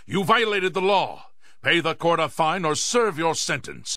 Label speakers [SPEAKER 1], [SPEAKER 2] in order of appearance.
[SPEAKER 1] You violated the law. Pay the court a fine or serve your sentence.